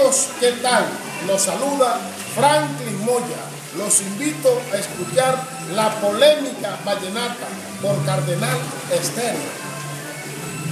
Amigos, ¿qué tal? Los saluda Franklin Moya. Los invito a escuchar la polémica vallenata por Cardenal Estéreo.